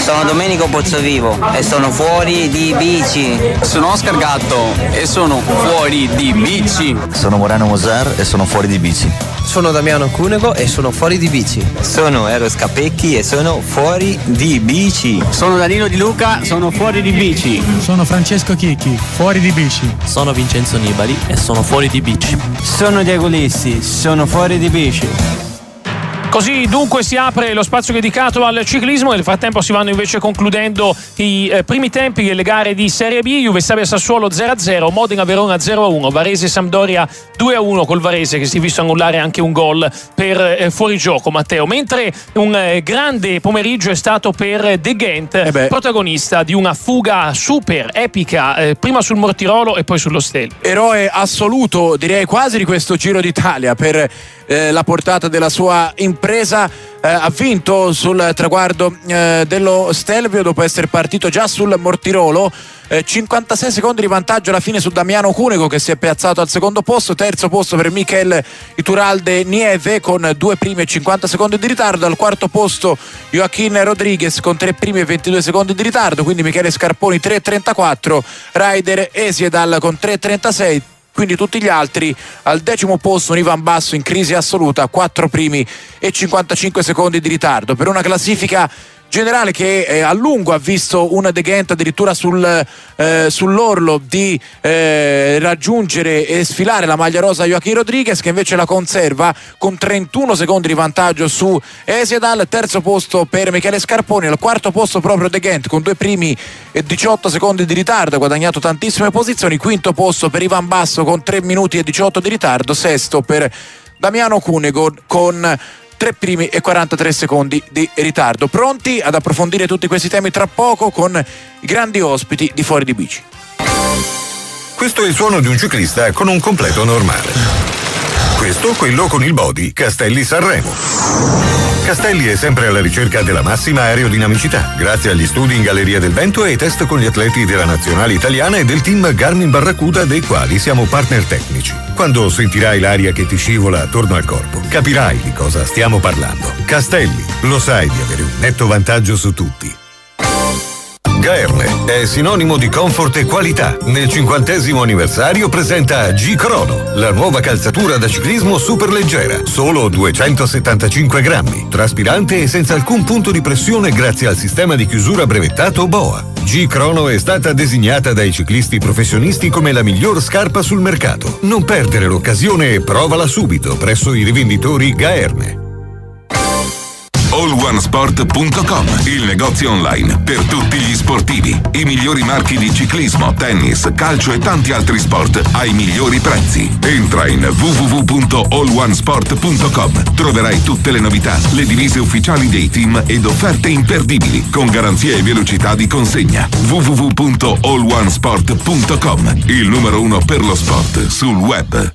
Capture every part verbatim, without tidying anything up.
Sono Domenico Pozzovivo e sono fuori di bici. Sono Oscar Gatto e sono fuori di bici. Sono Morano Mosar e sono fuori di bici. Sono Damiano Cunego e sono fuori di bici. Sono Eros Capecchi e sono fuori di bici. Sono Danilo Di Luca, sono fuori di bici. Sono Francesco Chicchi, fuori di bici. Sono Vincenzo Nibali e sono fuori di bici. Sono Diego Lissi, sono fuori di bici. Così dunque si apre lo spazio dedicato al ciclismo. Nel frattempo si vanno invece concludendo i eh, primi tempi delle gare di Serie B. Juve Stabia Sassuolo zero a zero, Modena Verona zero a uno, Varese Sampdoria due a uno col Varese che si è visto annullare anche un gol per eh, fuorigioco, Matteo. Mentre un eh, grande pomeriggio è stato per De Ghent, eh protagonista di una fuga super epica, eh, prima sul Mortirolo e poi sullo Stelvio. Eroe assoluto, direi quasi, di questo Giro d'Italia per eh, la portata della sua impresa. Eh, ha vinto sul traguardo eh, dello Stelvio dopo essere partito già sul Mortirolo. eh, cinquantasei secondi di vantaggio alla fine su Damiano Cunego, che si è piazzato al secondo posto. Terzo posto per Mikel Iturralde Nieve con due primi e cinquanta secondi di ritardo. Al quarto posto Joaquín Rodriguez con tre primi e ventidue secondi di ritardo, quindi Michele Scarponi tre e trentaquattro, Ryder Esiedal con tre e trentasei. Quindi tutti gli altri al decimo posto un Ivan Basso in crisi assoluta, quattro primi e cinquantacinque secondi di ritardo, per una classifica generale che eh, a lungo ha visto un De Ghent addirittura sul, eh, sull'orlo di eh, raggiungere e sfilare la maglia rosa Joaquín Rodriguez, che invece la conserva con trentuno secondi di vantaggio su Esiedal. Terzo posto per Michele Scarponi, al quarto posto proprio De Ghent con due primi e diciotto secondi di ritardo, ha guadagnato tantissime posizioni. Quinto posto per Ivan Basso con tre minuti e diciotto di ritardo. Sesto per Damiano Cunego con tre primi e quarantatré secondi di ritardo. Pronti ad approfondire tutti questi temi tra poco con i grandi ospiti di Fuori di Bici. Questo è il suono di un ciclista con un completo normale. Questo quello con il body Castelli Sanremo. Castelli è sempre alla ricerca della massima aerodinamicità, grazie agli studi in Galleria del Vento e ai test con gli atleti della nazionale italiana e del team Garmin Barracuda, dei quali siamo partner tecnici. Quando sentirai l'aria che ti scivola attorno al corpo, capirai di cosa stiamo parlando. Castelli, lo sai di avere un netto vantaggio su tutti. Gaerne è sinonimo di comfort e qualità. Nel cinquantesimo anniversario presenta G-Chrono, la nuova calzatura da ciclismo super leggera, solo duecentosettantacinque grammi, traspirante e senza alcun punto di pressione grazie al sistema di chiusura brevettato B O A. G-Chrono è stata designata dai ciclisti professionisti come la miglior scarpa sul mercato. Non perdere l'occasione e provala subito presso i rivenditori Gaerne. all one sport punto com, il negozio online per tutti gli sportivi. I migliori marchi di ciclismo, tennis, calcio e tanti altri sport ai migliori prezzi. Entra in w w w punto all one sport punto com. Troverai tutte le novità, le divise ufficiali dei team ed offerte imperdibili con garanzia e velocità di consegna. w w w punto all one sport punto com, il numero uno per lo sport sul web.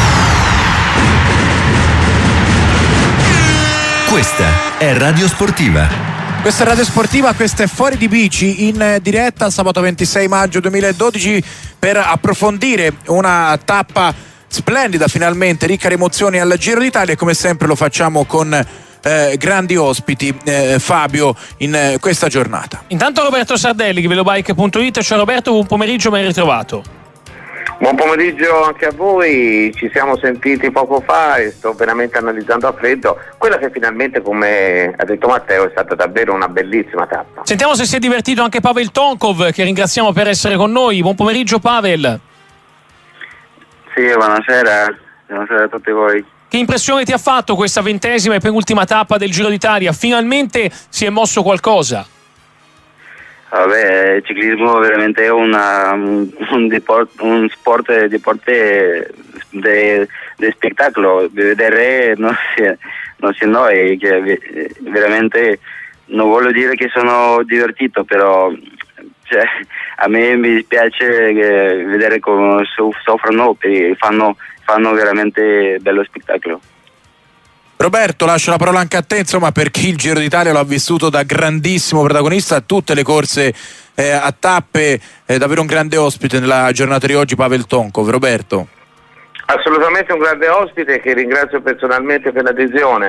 Questa è Radio Sportiva. Questa è Radio Sportiva, questa è Fuori di Bici in diretta sabato ventisei maggio duemiladodici per approfondire una tappa splendida, finalmente ricca di emozioni al Giro d'Italia, e come sempre lo facciamo con eh, grandi ospiti, eh, Fabio, in eh, questa giornata. Intanto Roberto Sardelli, velobike punto it. Ciao Roberto, buon pomeriggio, ben ritrovato. Buon pomeriggio anche a voi, ci siamo sentiti poco fa e sto veramente analizzando a freddo quella che finalmente, come ha detto Matteo, è stata davvero una bellissima tappa. Sentiamo se si è divertito anche Pavel Tonkov, che ringraziamo per essere con noi. Buon pomeriggio Pavel. Sì, buonasera, buonasera a tutti voi. Che impressione ti ha fatto questa ventesima e penultima tappa del Giro d'Italia? Finalmente si è mosso qualcosa. Vabbè, il ciclismo veramente è una, un, un, deport, un sport di porte di spettacolo, vedere non si, non si noi, che veramente non voglio dire che sono divertito, però cioè, a me mi dispiace vedere come soffrono, perché fanno, fanno veramente bello spettacolo. Roberto, lascio la parola anche a te, insomma, per chi il Giro d'Italia lo ha vissuto da grandissimo protagonista a tutte le corse eh, a tappe, eh, davvero un grande ospite nella giornata di oggi, Pavel Tonkov. Roberto. Assolutamente un grande ospite che ringrazio personalmente per l'adesione.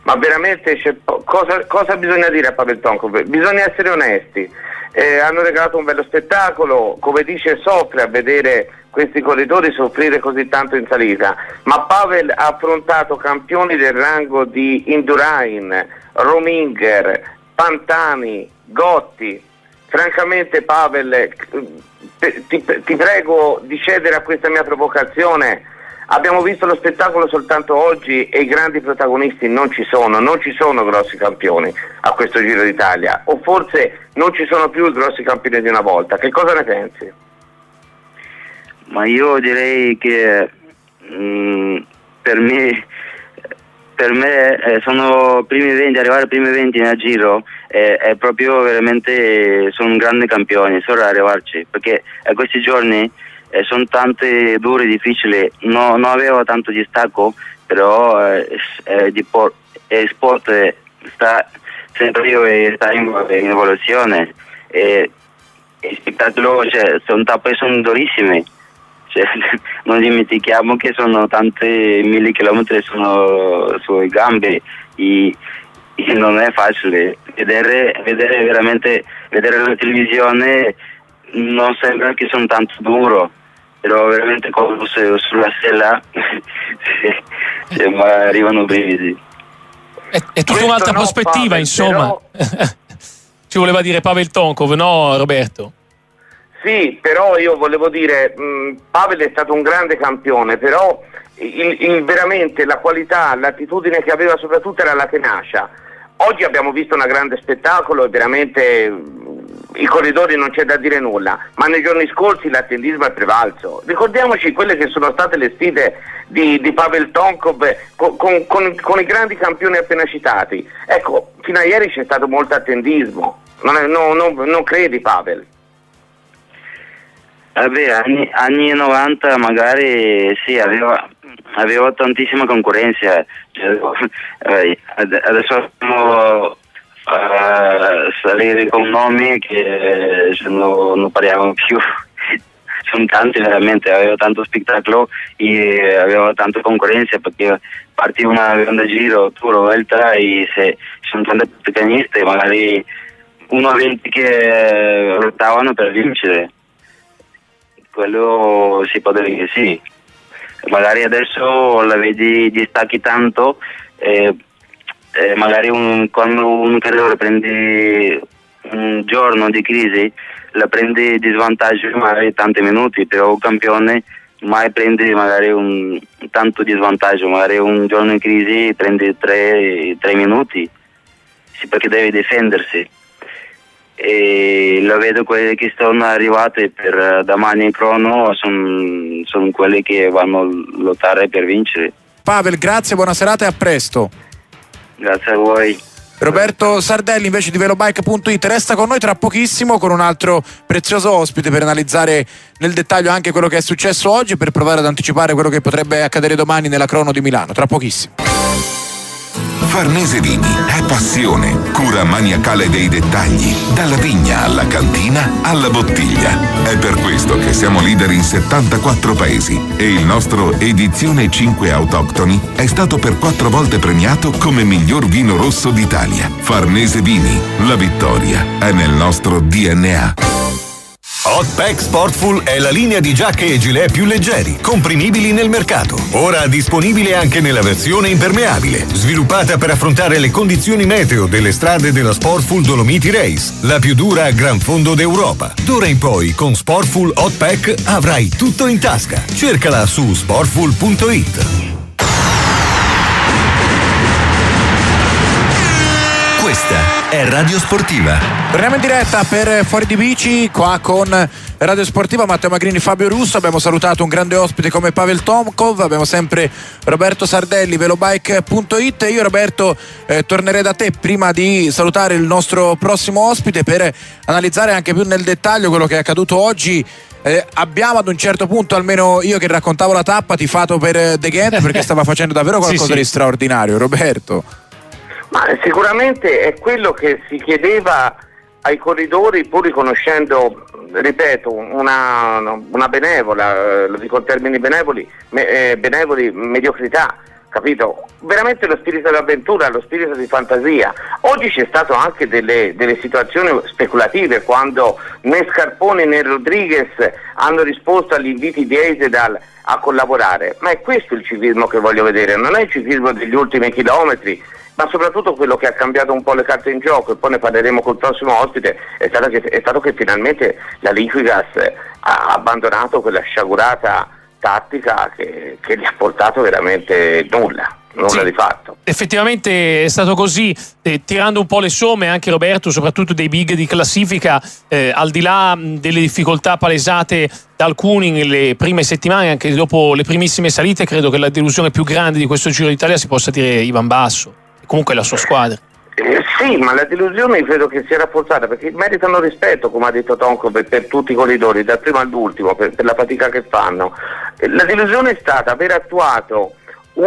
ma veramente c'è po- cosa, cosa bisogna dire a Pavel Tonkov? Bisogna essere onesti. Eh, hanno regalato un bello spettacolo, come dice soffre a vedere questi corridori soffrire così tanto in salita, ma Pavel ha affrontato campioni del rango di Indurain, Rominger, Pantani, Gotti. Francamente Pavel, ti, ti prego di cedere a questa mia provocazione. Abbiamo visto lo spettacolo soltanto oggi e i grandi protagonisti non ci sono, non ci sono grossi campioni a questo Giro d'Italia, o forse non ci sono più i grossi campioni di una volta. Che cosa ne pensi? Ma io direi che mh, per me, per me eh, sono primi venti, arrivare ai primi venti nel Giro eh, è proprio veramente, sono un grande campione, solo arrivarci, perché a questi giorni Eh, sono tante dure, difficili, no, non avevo tanto distacco, però eh, eh, di por- eh, sport eh, sta sempre io e sta in, in evoluzione e i spettacoli, cioè, sono tappe, sono durissime, cioè, non dimentichiamo che sono tanti mille chilometri sono sulle gambe e, e non è facile vedere, vedere veramente, vedere la televisione non sembra che sono tanto duro, però veramente quando sulla sella cioè, ma arrivano brividi. È, è tutta un'altra no, prospettiva, Pavel, insomma. Però... Ci voleva dire Pavel Tonkov, no Roberto? Sì, però io volevo dire, mh, Pavel è stato un grande campione, però il, il, veramente la qualità, l'attitudine che aveva soprattutto era la tenacia. Oggi abbiamo visto un grande spettacolo e veramente i corridori non c'è da dire nulla, ma nei giorni scorsi l'attendismo è prevalso. Ricordiamoci quelle che sono state le sfide di, di Pavel Tonkov con, con, con, con i grandi campioni appena citati. Ecco, fino a ieri c'è stato molto attendismo, non, è, no, no, non credi Pavel? Vabbè, anni, anni novanta magari sì, aveva, aveva tantissima concorrenza, cioè, adesso siamo Uh, salire con nomi che cioè, no, non parliamo più. Sono tanti veramente, aveva tanto spettacolo e aveva tanta concorrenza perché partiva una grande Giro, Tour, Vuelta e se ci sono tante protagoniste magari uno a venti che lottavano per vincere, quello si può dire che sì. Magari adesso la vedi distacchi tanto eh, Eh, magari un, quando un corridore prende un giorno di crisi la prende di svantaggio magari tanti minuti, però un campione mai prende magari un tanto di svantaggio, magari un giorno in crisi prende tre, tre minuti sì, perché deve difendersi e lo vedo quelle che sono arrivate per domani in crono sono son quelle che vanno a lottare per vincere. Pavel, grazie, buona serata e a presto. Grazie a voi. Roberto Sardelli invece di velobike punto it resta con noi tra pochissimo con un altro prezioso ospite per analizzare nel dettaglio anche quello che è successo oggi, per provare ad anticipare quello che potrebbe accadere domani nella crono di Milano, tra pochissimo. Farnese Vini è passione, cura maniacale dei dettagli, dalla vigna alla cantina alla bottiglia. È per questo che siamo leader in settantaquattro paesi e il nostro Edizione cinque Autoctoni è stato per quattro volte premiato come miglior vino rosso d'Italia. Farnese Vini, la vittoria è nel nostro D N A. Hotpack Sportful è la linea di giacche e gilet più leggeri, comprimibili nel mercato. Ora disponibile anche nella versione impermeabile, sviluppata per affrontare le condizioni meteo delle strade della Sportful Dolomiti Race, la più dura a gran fondo d'Europa. D'ora in poi con Sportful Hotpack avrai tutto in tasca. Cercala su sportful punto it. Questa è Radio Sportiva. Torniamo in diretta per Fuori di Bici qua con Radio Sportiva, Matteo Magrini, Fabio Russo. Abbiamo salutato un grande ospite come Pavel Tonkov, abbiamo sempre Roberto Sardelli, velobike punto it. Io Roberto eh, tornerei da te prima di salutare il nostro prossimo ospite per analizzare anche più nel dettaglio quello che è accaduto oggi. Eh, abbiamo ad un certo punto, almeno io che raccontavo la tappa, tifato per De Gendt perché stava facendo davvero qualcosa sì, sì. di straordinario. Roberto. Ma sicuramente è quello che si chiedeva ai corridori, pur riconoscendo, ripeto, una, una benevola, lo dico in termini benevoli, me, eh, benevoli, mediocrità. capito? Veramente lo spirito d'avventura, lo spirito di fantasia. Oggi c'è stato anche delle, delle situazioni speculative, quando né Scarponi né Rodriguez hanno risposto agli inviti di Eisedal a collaborare, ma è questo il civismo che voglio vedere, non è il civismo degli ultimi chilometri, ma soprattutto quello che ha cambiato un po' le carte in gioco, e poi ne parleremo col prossimo ospite, è stato che, è stato che finalmente la Liquigas ha abbandonato quella sciagurata tattica che, che gli ha portato veramente nulla. Nulla sì, di fatto. Effettivamente è stato così, eh, tirando un po' le somme anche Roberto, soprattutto dei big di classifica, eh, al di là mh, delle difficoltà palesate da alcuni nelle prime settimane, anche dopo le primissime salite, credo che la delusione più grande di questo Giro d'Italia si possa dire Ivan Basso e comunque la sua squadra. Eh, sì, ma la delusione credo che sia rafforzata, perché meritano rispetto, come ha detto Tonko, per, per tutti i corridori, dal primo all'ultimo, per, per la fatica che fanno. Eh, la delusione è stata aver attuato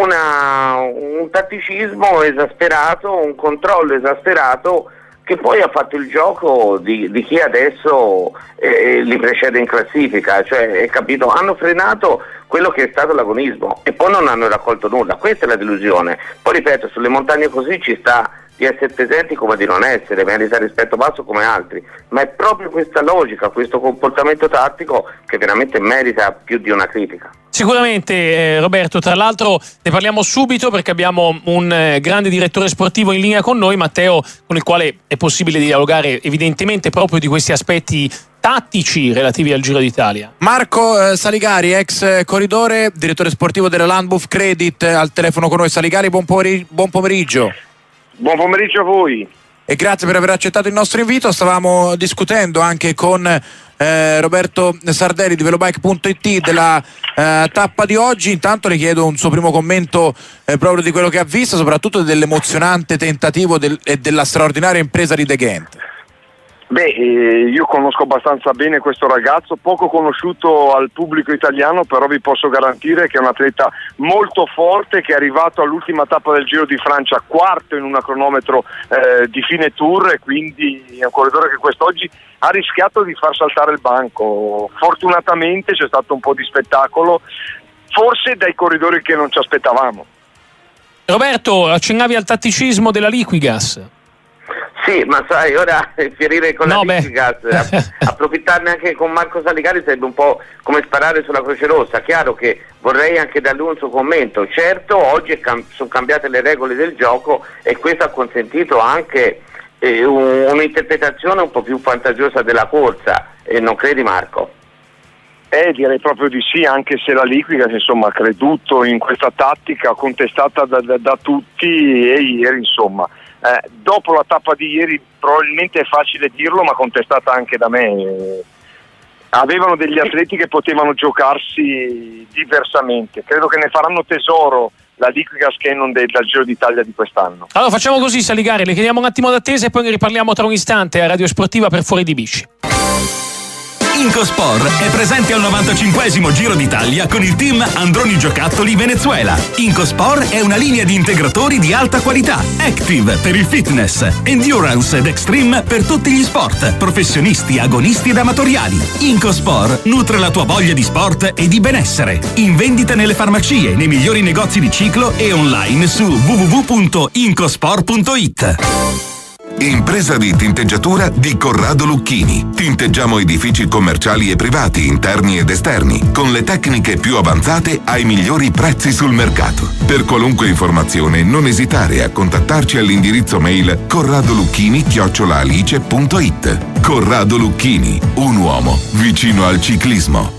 Una, un tatticismo esasperato, un controllo esasperato, che poi ha fatto il gioco di, di chi adesso eh, li precede in classifica, cioè, capito? Hanno frenato quello che è stato l'agonismo e poi non hanno raccolto nulla. Questa è la delusione. Poi ripeto, sulle montagne così ci sta di essere presenti come di non essere, merita rispetto basso come altri, ma è proprio questa logica, questo comportamento tattico che veramente merita più di una critica. Sicuramente eh, Roberto, tra l'altro ne parliamo subito perché abbiamo un eh, grande direttore sportivo in linea con noi, Matteo, con il quale è possibile dialogare evidentemente proprio di questi aspetti tattici relativi al Giro d'Italia. Marco eh, Saligari, ex corridore, direttore sportivo della Landbuff Credit, al telefono con noi. Saligari, buon, pomeri- buon pomeriggio. Buon pomeriggio a voi. E grazie per aver accettato il nostro invito. Stavamo discutendo anche con eh, Roberto Sardelli di velobike punto it della eh, tappa di oggi. Intanto le chiedo un suo primo commento eh, proprio di quello che ha visto, soprattutto dell'emozionante tentativo del, e della straordinaria impresa di De Gendt. Beh, eh, io conosco abbastanza bene questo ragazzo, poco conosciuto al pubblico italiano, però vi posso garantire che è un atleta molto forte, che è arrivato all'ultima tappa del Giro di Francia quarto in un cronometro eh, di fine tour, e quindi è un corridore che quest'oggi ha rischiato di far saltare il banco. Fortunatamente c'è stato un po' di spettacolo, forse dai corridori che non ci aspettavamo. Roberto, accennavi al tatticismo della Liquigas. Sì, ma sai, ora fierire con no, la Liquigas, approfittarne anche con Marco Saligari sarebbe un po' come sparare sulla Croce Rossa. Chiaro che vorrei anche da lui un suo commento. Certo, oggi è cam- sono cambiate le regole del gioco e questo ha consentito anche eh, un- un'interpretazione un po' più fantasiosa della corsa, e non credi, Marco? Eh, direi proprio di sì, anche se la Liquigas insomma ha creduto in questa tattica contestata da, da, da tutti, e ieri insomma Eh, dopo la tappa di ieri probabilmente è facile dirlo, ma contestata anche da me. Eh, avevano degli atleti che potevano giocarsi diversamente. Credo che ne faranno tesoro la Liquigas che non del Giro d'Italia di quest'anno. Allora facciamo così, Saligari, le chiediamo un attimo d'attesa e poi ne riparliamo tra un istante a Radio Sportiva per Fuori di Bici. Incospor è presente al novantacinquesimo Giro d'Italia con il team Androni Giocattoli Venezuela. Incospor è una linea di integratori di alta qualità, Active per il fitness, Endurance ed Extreme per tutti gli sport, professionisti, agonisti ed amatoriali. Incospor nutre la tua voglia di sport e di benessere. In vendita nelle farmacie, nei migliori negozi di ciclo e online su w w w punto incospor punto it. Impresa di tinteggiatura di Corrado Lucchini. Tinteggiamo edifici commerciali e privati, interni ed esterni, con le tecniche più avanzate ai migliori prezzi sul mercato. Per qualunque informazione non esitare a contattarci all'indirizzo mail corradolucchini chiocciola alice punto it. Corrado Lucchini, un uomo vicino al ciclismo.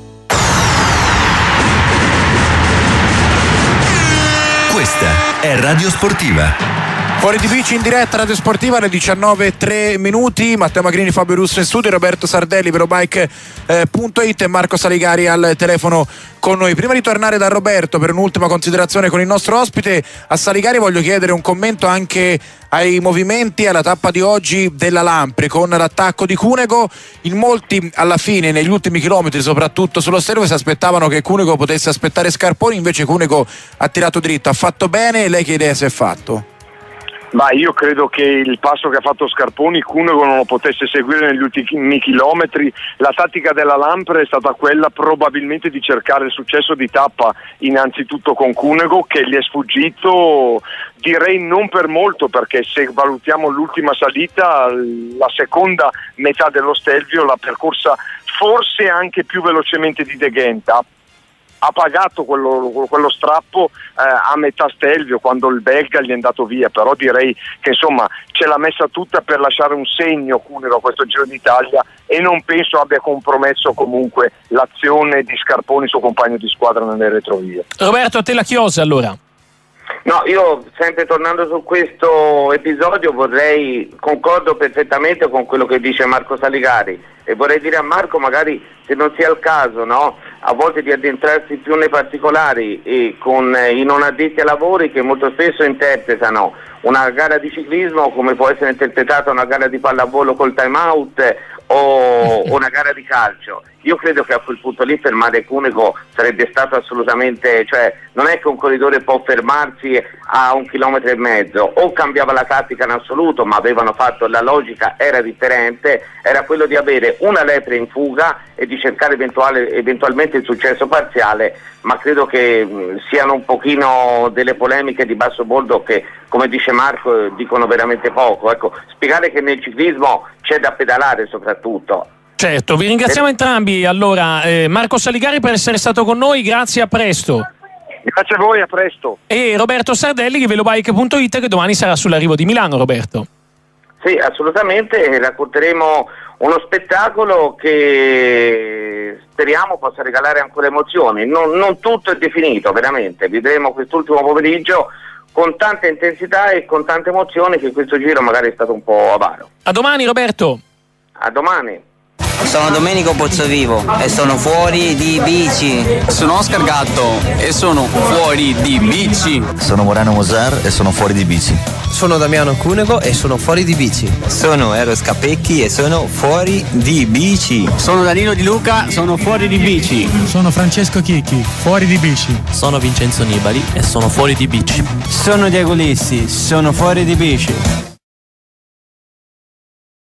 Questa è Radio Sportiva. Fuori di Bici in diretta, Radio Sportiva, alle diciannove e tre minuti. Matteo Magrini, Fabio Russo in studio, Roberto Sardelli, velobike punto it e Marco Saligari al telefono con noi. Prima di tornare da Roberto per un'ultima considerazione con il nostro ospite, a Saligari voglio chiedere un commento anche ai movimenti alla tappa di oggi della Lampre, con l'attacco di Cunego. In molti alla fine, negli ultimi chilometri, soprattutto sullo Stelvio, si aspettavano che Cunego potesse aspettare Scarponi, invece Cunego ha tirato dritto, ha fatto bene. Lei che idea si è fatto? Ma io credo che il passo che ha fatto Scarponi Cunego non lo potesse seguire negli ultimi chilometri. La tattica della Lampre è stata quella probabilmente di cercare il successo di tappa innanzitutto con Cunego, che gli è sfuggito, direi non per molto, perché se valutiamo l'ultima salita, la seconda metà dello Stelvio l'ha percorsa forse anche più velocemente di De Ghent. Ha pagato quello, quello strappo eh, a metà Stelvio quando il belga gli è andato via, però direi che insomma ce l'ha messa tutta per lasciare un segno Cunego a questo Giro d'Italia, e non penso abbia compromesso comunque l'azione di Scarponi, suo compagno di squadra, nelle retrovie. Roberto, a te la chiosa allora. No, io sempre tornando su questo episodio vorrei, concordo perfettamente con quello che dice Marco Saligari, e vorrei dire a Marco, magari se non sia il caso, no, a volte di addentrarsi più nei particolari e con eh, i non addetti ai lavori, che molto spesso interpretano una gara di ciclismo come può essere interpretata una gara di pallavolo col time out o una gara di calcio. Io credo che a quel punto lì fermare Cunego sarebbe stato assolutamente, cioè non è che un corridore può fermarsi a un chilometro e mezzo, o cambiava la tattica in assoluto, ma avevano fatto, la logica era differente, era quello di avere una lepre in fuga e di cercare eventuale, eventualmente il successo parziale, ma credo che mh, siano un pochino delle polemiche di basso bordo che, come dice Marco, eh, dicono veramente poco. Ecco, spiegare che nel ciclismo c'è da pedalare soprattutto. Certo, vi ringraziamo eh. entrambi allora, eh, Marco Saligari per essere stato con noi, grazie, a presto. Grazie a voi, a presto. E Roberto Sardelli di velobike punto it, che domani sarà sull'arrivo di Milano. Roberto. Sì, assolutamente, racconteremo uno spettacolo che speriamo possa regalare ancora emozioni. Non, non tutto è definito, veramente, vedremo quest'ultimo pomeriggio con tanta intensità e con tante emozioni, che questo giro magari è stato un po' avaro. A domani Roberto. A domani. Sono Domenico Pozzovivo e sono fuori di bici. Sono Oscar Gatto e sono fuori di bici. Sono Morano Mosar e sono fuori di bici. Sono Damiano Cunego e sono fuori di bici. Sono Eros Capecchi e sono fuori di bici. Sono Danilo Di Luca, sono fuori di bici. Sono Francesco Chicchi, fuori di bici. Sono Vincenzo Nibali e sono fuori di bici. Sono Diego Lissi, sono fuori di bici.